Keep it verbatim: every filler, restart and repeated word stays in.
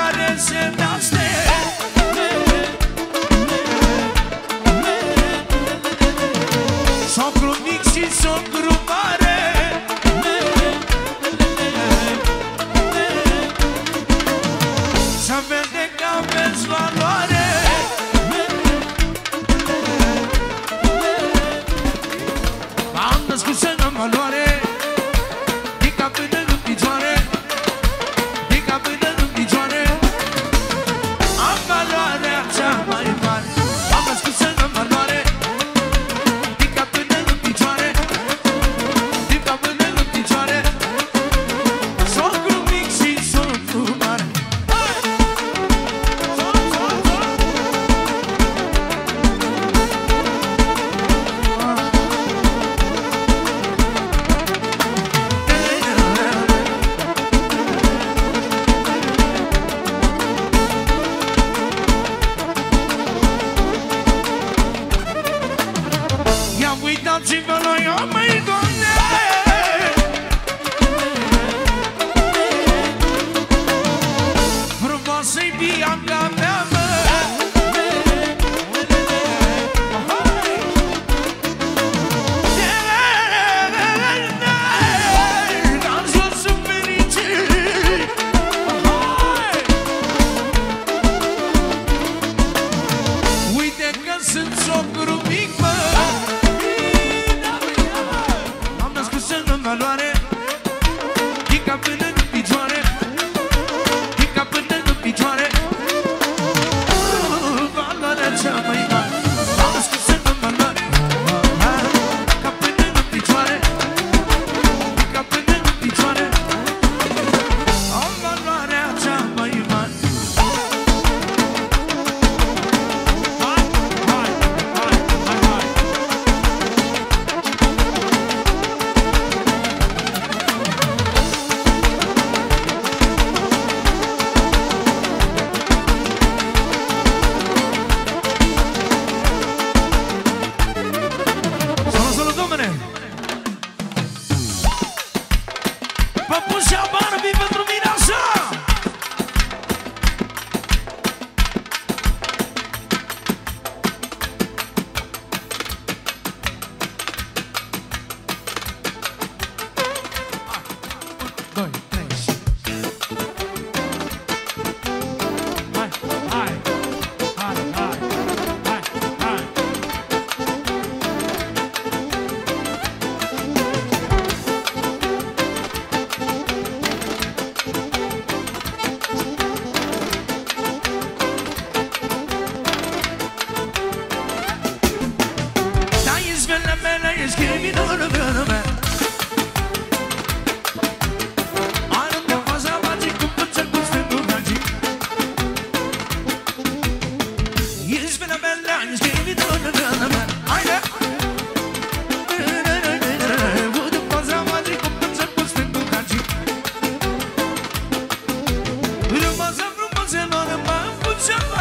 mare se naște. Socru mic și socru mare, să vede că aveți valoare. M-am născut să n-am valoare, din cap până în picioare, din cap până în picioare. Am valoarea cea mai mare. M-am născut să n-am valoare, din cap până în picioare, din cap până în picioare. Socru mic și socru mare. Uitați-vă la ea, măi, Doamne! Frumoasă-i Bianca mea, mă! Dar jos sunt fericit! Uite că sunt socru mic, mă! Valoare, din cap până în picioare, din cap până în picioare. Valoarea cea mai mare. Am născut să n-am valoare, cap până în picioare, din cap până în picioare. Am valoarea cea mai mare. Hai, hai, hai, hai, hai. Păpușa Barbie pentru mine așa! Doi, trei. Hai, hai, hai, hai, hai, hai. Frumoasă, frumoasă, lor, mă,